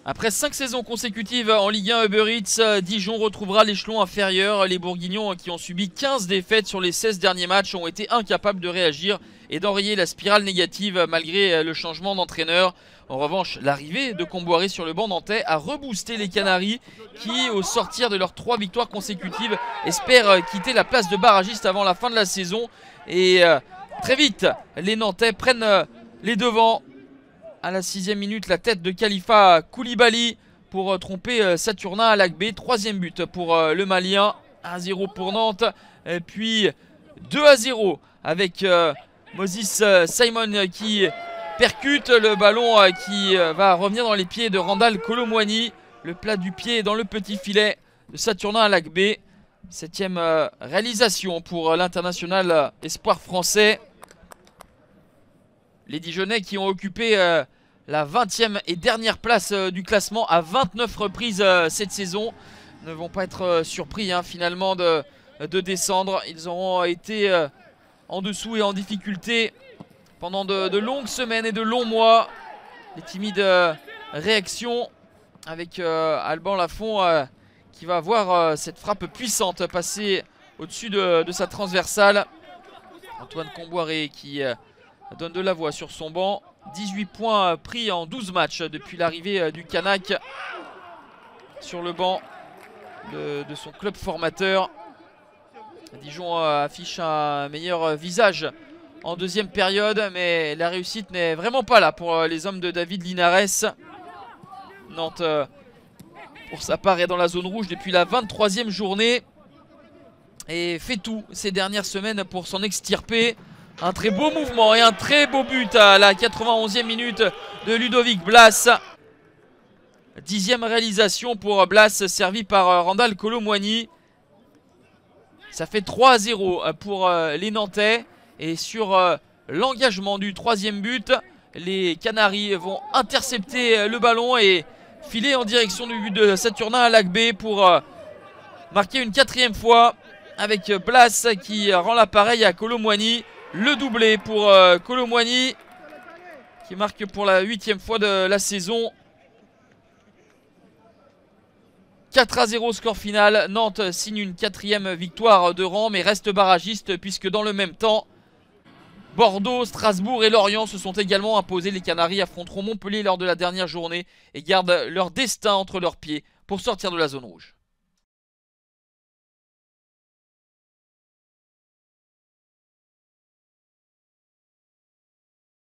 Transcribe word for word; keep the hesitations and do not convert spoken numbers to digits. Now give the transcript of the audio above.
Après cinq saisons consécutives en Ligue un Uber Eats, Dijon retrouvera l'échelon inférieur. Les Bourguignons, qui ont subi quinze défaites sur les seize derniers matchs, ont été incapables de réagir et d'enrayer la spirale négative malgré le changement d'entraîneur. En revanche, l'arrivée de Comboiré sur le banc nantais a reboosté les Canaries qui, au sortir de leurs trois victoires consécutives, espèrent quitter la place de barragiste avant la fin de la saison. Et euh, très vite, les Nantais prennent euh, les devants. À la sixième minute, la tête de Khalifa Koulibaly pour euh, tromper euh, Saturnin à Lagbé. Troisième but pour euh, le Malien. un à zéro pour Nantes. Et puis deux à zéro avec euh, Moses euh, Simon qui percute le ballon euh, qui euh, va revenir dans les pieds de Randal Colomwani. Le plat du pied dans le petit filet de Saturnin à Lagbé. Septième euh, réalisation pour euh, l'international euh, espoir français. Les Dijonnais qui ont occupé euh, la vingtième et dernière place euh, du classement à vingt-neuf reprises euh, cette saison ne vont pas être euh, surpris hein, finalement de, de descendre. Ils auront été euh, en dessous et en difficulté pendant de, de longues semaines et de longs mois. Les timides euh, réactions avec euh, Alban Lafont euh, qui va avoir euh, cette frappe puissante passer au-dessus de, de sa transversale. Antoine Comboiré qui... Euh, donne de la voix sur son banc. dix-huit points pris en douze matchs depuis l'arrivée du Canac sur le banc de, de son club formateur. Dijon affiche un meilleur visage en deuxième période, mais la réussite n'est vraiment pas là pour les hommes de David Linares. Nantes, pour sa part, est dans la zone rouge depuis la vingt-troisième journée et fait tout ces dernières semaines pour s'en extirper. Un très beau mouvement et un très beau but à la quatre-vingt-onzième minute de Ludovic Blas. Dixième réalisation pour Blas, servi par Randal Colomwani. Ça fait trois à zéro pour les Nantais. Et sur l'engagement du troisième but, les Canaries vont intercepter le ballon et filer en direction du but de Saturnin à Lagbé pour marquer une quatrième fois avec Blas qui rend l'appareil à Colomwani. Le doublé pour euh, Colomwani qui marque pour la huitième fois de la saison. quatre à zéro score final. Nantes signe une quatrième victoire de rang mais reste barragiste puisque dans le même temps Bordeaux, Strasbourg et Lorient se sont également imposés. Les Canaries affronteront Montpellier lors de la dernière journée et gardent leur destin entre leurs pieds pour sortir de la zone rouge.